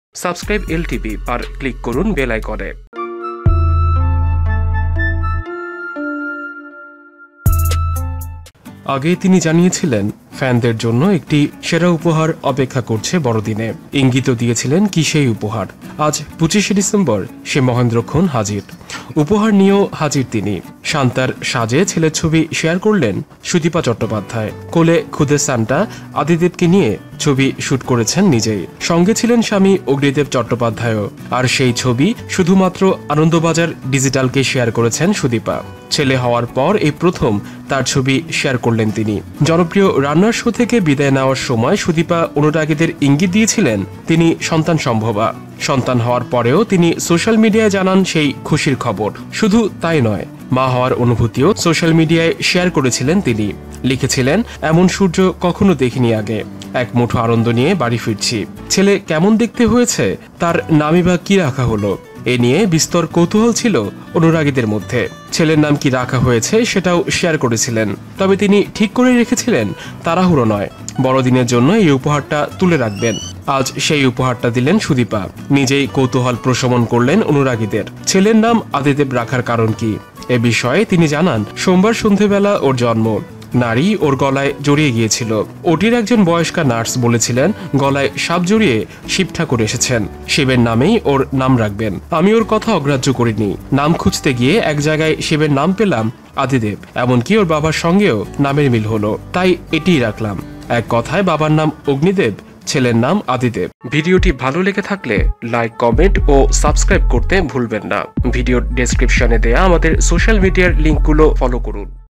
Subscribe LTV আর click করুন bell আইকনে। আগে তিনি জানিয়েছিলেন ফ্যানদের জন্য একটি সেরা উপহার অপেক্ষা করছে বড়দিনে। ইঙ্গিতও দিয়েছিলেন কি সেই উপহার। আজ 25শে ডিসেম্বর সে মহেন্দ্রক্ষণ হাজির। উপহার নিয়েও হাজির তিনি। শান্তার সাজে ছেলের ছবি শেয়ার করলেন সুদীপা চট্টোপাধ্যায়। কোলে খুদে সান্টা আদিদেবকে নিয়ে ছবি শুট করেছেন নিজেই। সঙ্গে ছিলেন স্বামী অগ্নিদেব চট্টোপাধ্যায়ও। আর সেই ছবি শুধুমাত্র আনন্দবাজার ডিজিটালকে শেয়ার করেছেন সুদীপা। ছেলে হওয়ার পর এই প্রথম তার ছবি শেয়ার করলেন তিনি। জনপ্রিয় রান্নার শো থেকে বিদায় নেওয়ার সময় সুদীপা অনুরাগীদের ইঙ্গিত দিয়েছিলেন তিনি সন্তান সম্ভবা। সন্তান হওয়ার পরেও তিনি সোশ্যাল মিডিয়ায় জানান সেই খুশির খবর। শুধু তাই নয়, মা হওয়ার অনুভূতিও সোশ্যাল মিডিয়ায় শেয়ার করেছিলেন তিনি। লিখেছিলেন, এমন সূর্য কখনো দেখিনি আগে, এক মুঠো আনন্দ নিয়ে বাড়ি ফিরছি। ছেলে কেমন দেখতে হয়েছে, তার নামই বা কি রাখা হলো, এ নিয়ে বিস্তর কৌতূহল ছিল অনুরাগীদের মধ্যে। ছেলের নাম কি রাখা হয়েছে সেটাও শেয়ার করেছিলেন। তবে তিনি ঠিক করে রেখেছিলেন তাড়াহুড়ো নয়, বড়দিনের জন্য এই উপহারটা তুলে রাখবেন। আজ সেই উপহারটা দিলেন সুদীপা। নিজেই কৌতূহল প্রশমন করলেন অনুরাগীদের। ছেলের নাম আদিদেব রাখার কারণ কি, এ বিষয়ে তিনি জানান, সোমবার সন্ধেবেলা ওর জন্ম। নারী ওর গলায় জড়িয়ে গিয়েছিল। ওটির একজন বয়স্কা নার্স বলেছিলেন গলায় সাপ জড়িয়ে শিব ঠাকুর এসেছেন, শিবের নামেই ওর নাম রাখবেন। আমি ওর কথা অগ্রাহ্য করিনি। নাম খুঁজতে গিয়ে এক জায়গায় শিবের নাম পেলাম আদিদেব, এমনকি ওর বাবার সঙ্গেও নামের মিল হলো, তাই এটিই রাখলাম। এক কথায় বাবার নাম অগ্নিদেব, ছেলের নাম আদিদেব। ভিডিওটি ভালো লেগে থাকলে লাইক, কমেন্ট ও সাবস্ক্রাইব করতে ভুলবেন না। ভিডিওর ডেসক্রিপশনে দেয়া আমাদের সোশ্যাল মিডিয়ার লিঙ্কগুলো ফলো করুন।